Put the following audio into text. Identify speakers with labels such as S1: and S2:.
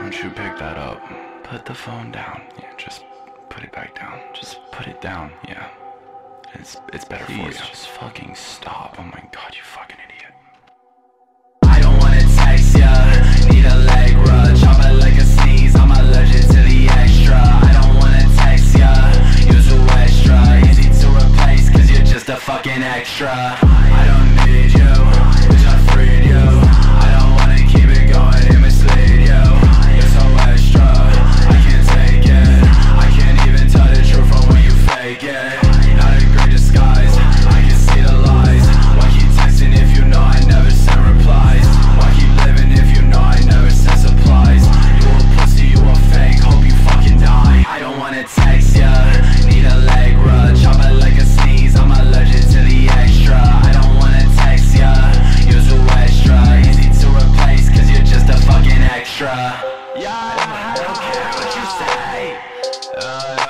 S1: don't you pick that up? Put the phone down. Yeah, just put it back down. Just put it down. Yeah. It's better for you. Just fucking stop. Oh my god, you fucking idiot.
S2: I don't wanna text ya, need a leg rub. Chop it like a sneeze, I'm allergic to the extra. I don't wanna text ya, use a extra. Easy to replace, cause you're just a fucking extra. I don't need you, bitch I freed you. I don't wanna keep it going and mislead you. You're so extra, I can't take it. I can't even tell the truth from when you fake it. Not a great disguise, I can see the lies. Why keep texting if you know I never send replies? Why keep living if you know I never send supplies? You a pussy, you a fake, hope you fucking die. I don't wanna text ya, need a leg rub. Chop it like a sneeze, I'm allergic to the extra. I don't wanna text ya, use a extra. Easy to replace, cause you're just a fucking extra. Yeah, I don't care what you say.